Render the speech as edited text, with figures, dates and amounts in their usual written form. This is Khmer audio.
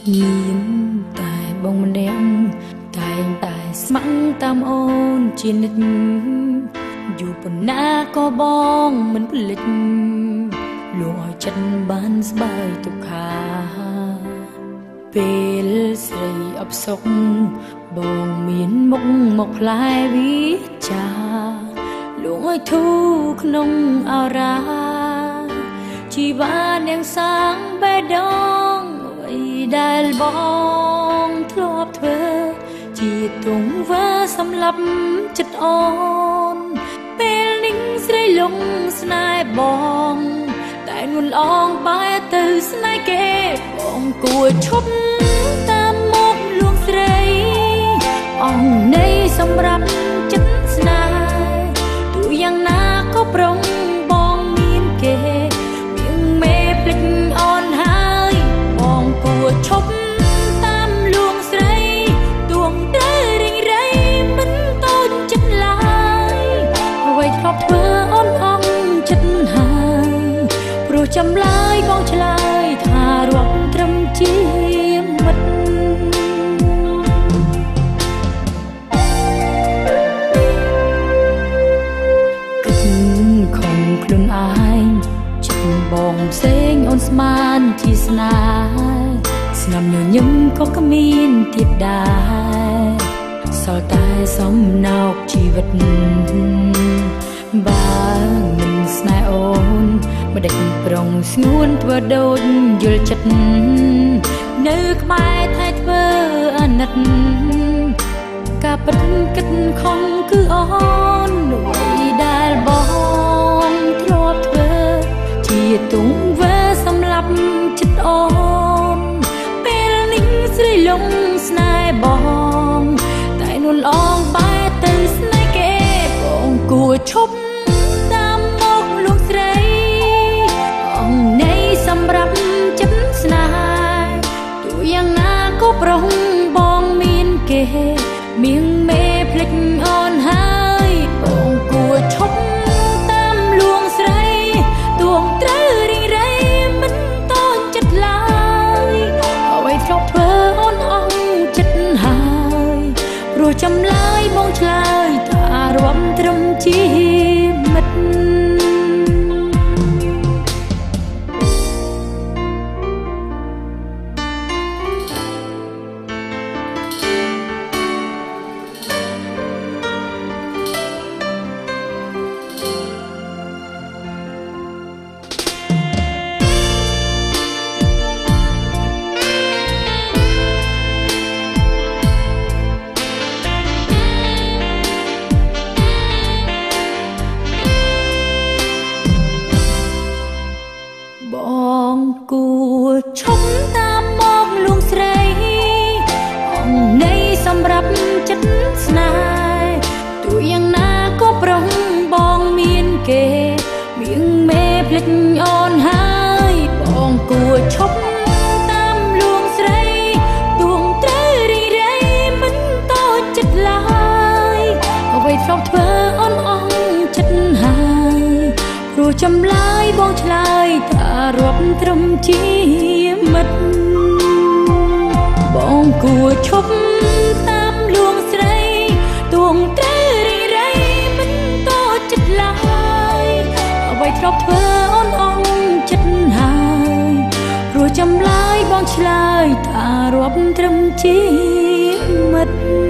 មានតែបងម្នាក់តែងតែស្ម័គ្រតាមអូនជានិច្ចយូរប៉ុណ្ណាក៏បងមិនភ្លេចលួងឲ្យចិត្តបានស្បើយទុក្ខាពេលស្រីអបសុខបងមានមុខមកផ្លែវិចាលួងឲ្យធូរក្នុងអរាជីវ៉ានាងសាងបេះដូងអ្វីដែលបងធ្លាប់ធ្វើជាទង្វើសម្លាប់ចិត្តអូនពេលនេះស្រីលងស្នេហ៍បងតែនួនអងបែរទៅស្នេហ៍គេបងគួរឈប់តាមមកលួងស្រីអងនៃសម្រាប់ចិត្តស្នេហ៍ទោះយ៉ាងណាក៏ប្រុងបងមានគេមានមេភ្លេចអូនហើយបងគួរឈប់តាមលួងស្រីទួងត្រូវរីងរៃមិនតូចចិត្តឡើយអ្វីធ្លាប់ធ្វើអូនអងចិត្តហើយព្រោះចាំឡើយបងឆ្លើយថារាប់ត្រឹមជាមិត្តខ្លួនឯងចិត្តបងផ្សេងអូនស្មានជាស្នេហ៍ស្នាមញញឹមក៏គ្មានទៀតដែរសល់តែសំណោកជីវិតបើមិនស្នេហ៍អូនមិនដេចប្រុងស្ងួនធ្វើដូចយល់ចិត្តនៅក្បែរថែធ្វើអាណិតការពិតគិតខំគឺអូនអ្វីដែលបងធ្លាប់ធ្វើជាទង្វើសម្លាប់ចិត្តអូនពេលនេះស្រីលងស្នេហ៍បងតែនួនអងបែរទៅស្នេហ៍គេបងគួរឈប់តាមមកលួងស្រីអងនៃសម្រាប់ចិត្តស្នេហ៍ទោះយ៉ាងណាក៏ប្រុងបងមានគេមៀងមេភ្លេចអូនហើយបងគួរឈប់តាមលួងស្រីទួងត្រូវរីងរៃមិនតូចចិត្តឡើយអ្វីធ្លាប់ធ្វើអូនអស់ចិត្តហើយព្រោះចាំឡើយបងឆ្លើយថារាប់ត្រឹមជាមិត្តបងគួរឈប់តាមមកលួងស្រីអងនៃសម្រាប់ចិត្តស្នេហ៍ទោះយ៉ាងណាក៏ប្រុងបងមានគេមៀងមេភ្លេចអូនហើយបងគួរឈប់តាមលួងស្រីទួងត្រូវរីងរៃមិនតូចចិត្តឡើយអ្វីធ្លាប់ធ្វើអូនអស់ចិត្តហើយព្រោះចាំឡើយបងឆ្លើយថារាប់ត្រឹមជាមិត្តបងគួរឈប់តាមលួងស្រីទួងត្រូវរីងរៃមិនតូចចិត្តឡើយអ្វីធ្លាប់ធ្វើអូនអស់ចិត្តហើយព្រោះចាំឡើយបងឆ្លើយថារាប់ត្រឹមជាមិត្ត